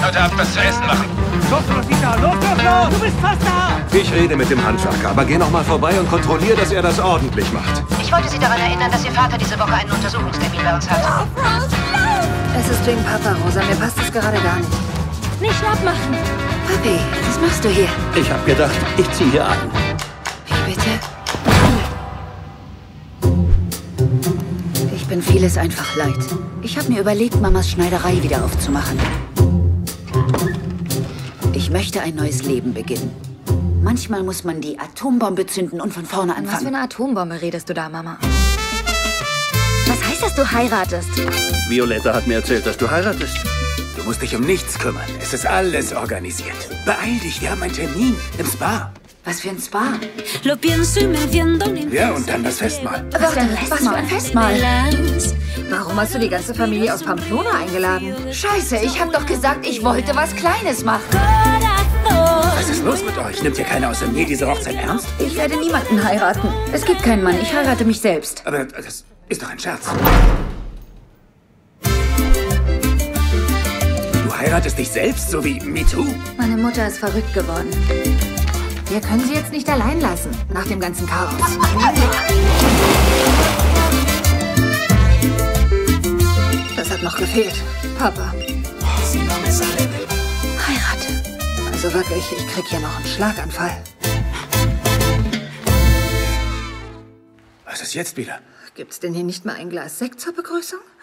heute Abend was zu essen machen. Los, Rosita, los, los, los! Du bist fast da! Ich rede mit dem Handwerker, aber geh noch mal vorbei und kontrolliere, dass er das ordentlich macht. Ich wollte Sie daran erinnern, dass Ihr Vater diese Woche einen Untersuchungstermin bei uns hat. Es ist wegen Papa, Rosa. Mir passt es gerade gar nicht. Nicht schnapp machen. Papi, was machst du hier? Ich hab gedacht, ich ziehe hier ein. Wie bitte? Ich bin vieles einfach leid. Ich habe mir überlegt, Mamas Schneiderei wieder aufzumachen. Ich möchte ein neues Leben beginnen. Manchmal muss man die Atombombe zünden und von vorne anfangen. Was für eine Atombombe redest du da, Mama? Was heißt, dass du heiratest? Violetta hat mir erzählt, dass du heiratest. Du musst dich um nichts kümmern. Es ist alles organisiert. Beeil dich, wir haben einen Termin im Spa. Was für ein Spa? Ja, und dann das Festmahl. Was für ein Festmahl? Warum hast du die ganze Familie aus Pamplona eingeladen? Scheiße, ich hab doch gesagt, ich wollte was Kleines machen. Was ist los mit euch? Nimmt ihr keiner außer mir diese Hochzeit ernst? Ich werde niemanden heiraten. Es gibt keinen Mann, ich heirate mich selbst. Aber das ist doch ein Scherz. Du heiratest dich selbst, so wie MeToo? Meine Mutter ist verrückt geworden. Wir können sie jetzt nicht allein lassen, nach dem ganzen Chaos. Das hat noch gefehlt. Papa. Heirate. Also wirklich, ich krieg hier noch einen Schlaganfall. Was ist jetzt wieder? Gibt's denn hier nicht mal ein Glas Sekt zur Begrüßung?